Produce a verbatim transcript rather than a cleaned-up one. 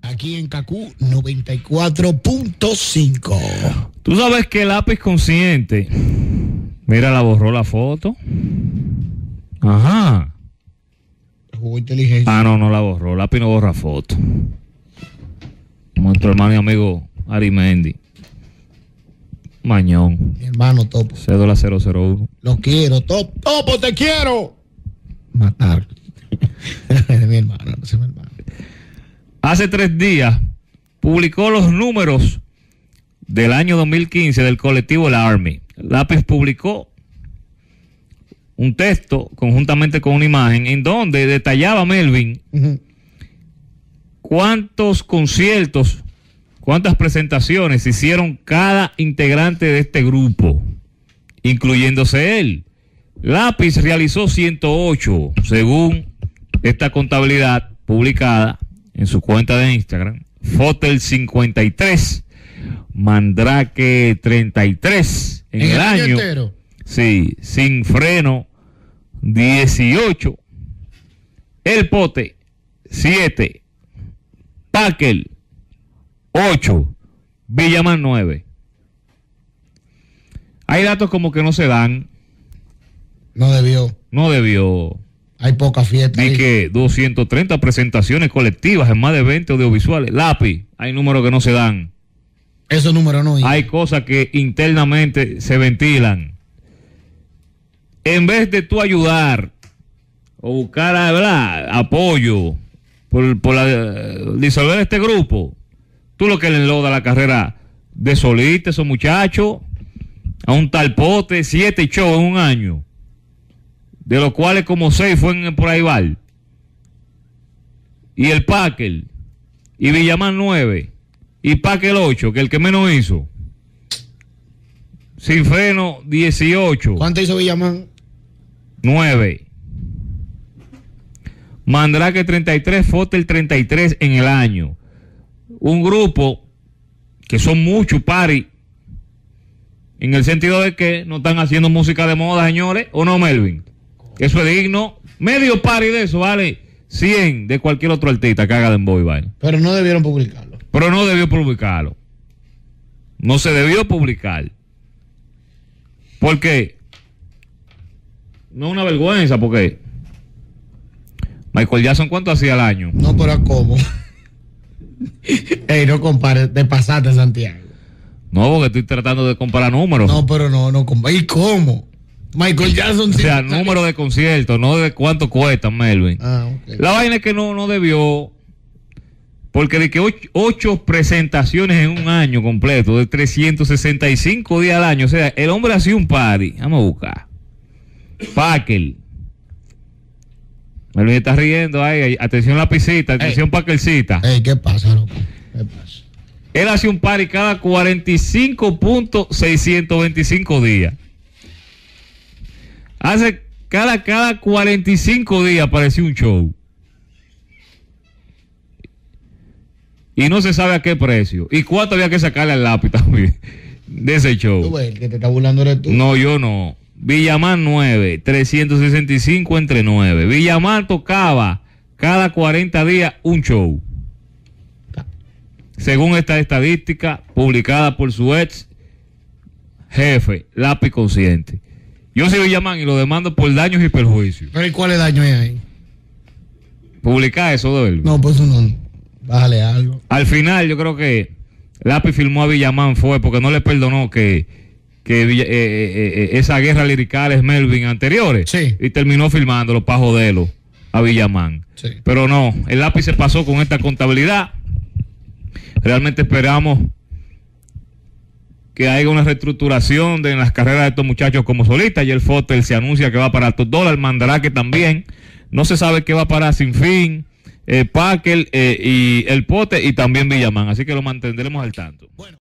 aquí en Cacú noventa y cuatro punto cinco. Tú sabes que el lápiz consciente, mira, la borró la foto. Ajá. Jugó inteligencia. Ah, no, no la borró. Lápiz no borra foto. Nuestro hermano y amigo Arimendi Mañón. Mi hermano Topo. Cédula cero cero uno. Lo quiero, Topo. Topo, te quiero. Matar. Mi hermano, no sé mi hermano. Hace tres días publicó los números del año dos mil quince del colectivo El Army. Lápiz publicó un texto conjuntamente con una imagen en donde detallaba Melvin uh-huh. cuántos conciertos, cuántas presentaciones hicieron cada integrante de este grupo, incluyéndose él. Lápiz realizó ciento ocho, según esta contabilidad publicada en su cuenta de Instagram. Fotel cincuenta y tres, Mandrake treinta y tres en, en el, el año. año entero. Sí, Sin Freno dieciocho, El Pote siete, Packel ocho, Villamán nueve. Hay datos como que no se dan. No debió. No debió. Hay poca fiesta. Di que doscientas treinta presentaciones colectivas en más de veinte audiovisuales. Lápiz, hay números que no se dan. Esos números no. Hay cosas que internamente se ventilan. En vez de tú ayudar o buscar ¿verdad? apoyo por, por la, disolver este grupo, tú lo que le enloda la carrera de solista, esos muchachos, a un tal Pote, siete shows en un año, de los cuales como seis fue en por ahí Val. Y el Packel, y Villamán nueve, y Packel ocho, que el que menos hizo. Sin Freno dieciocho. ¿Cuánto hizo Villamán? nueve. Mandrake treinta y tres, Fotel treinta y tres en el año. Un grupo que son muchos paris, en el sentido de que no están haciendo música de moda, señores, ¿o no, Melvin? Eso es digno. Medio pari de eso vale cien de cualquier otro artista que haga dembow y vaina. Pero no debieron publicarlo. Pero no debió publicarlo. No se debió publicar. ¿Por qué? No es una vergüenza, porque Michael Jackson, ¿cuánto hacía al año? No, pero ¿cómo? Ey, no compares, te pasaste, Santiago. No, porque estoy tratando de comparar números. No, pero no, no, ¿y cómo? Michael Jackson. O sea, sí, número de conciertos, no de cuánto cuestan, Melvin. Ah, okay. La vaina es que no, no debió, porque de que ocho, ocho presentaciones en un año completo, de trescientos sesenta y cinco días al año, o sea, el hombre hacía un party. Vamos a buscar. Packel. Melvin está riendo ahí. Atención lapicita, atención Packelcita. Ey, ¿qué pasa, loco? ¿Qué pasa? Él hace un party cada cuarenta y cinco punto seiscientos veinticinco días. Hace cada, cada cuarenta y cinco días apareció un show. Y no se sabe a qué precio. ¿Y cuánto había que sacarle al lápiz también de ese show? ¿Tú ves? El que te está burlando eres tú. No, yo no. Villamán nueve, trescientos sesenta y cinco entre nueve. Villamán tocaba cada cuarenta días un show. Según esta estadística publicada por su ex jefe, Lápiz Consciente. Yo soy Villamán y lo demando por daños y perjuicios. ¿Pero y cuáles daños hay ahí? Publicar eso de él. No, pues no. Bájale algo. Al final yo creo que Lápiz filmó a Villamán fue porque no le perdonó que, que eh, eh, eh, esa guerra lirical es Melvin anteriores. Sí. Y terminó filmándolo para joderlo a Villamán. Sí. Pero no, el Lápiz se pasó con esta contabilidad. Realmente esperamos que haya una reestructuración de en las carreras de estos muchachos como solistas. Y el Fotel se anuncia que va para altos dólares, Mandrake también. No se sabe qué va para Sin Fin, eh, Packel eh, y El Pote y también Villamán. Así que lo mantendremos al tanto. Bueno.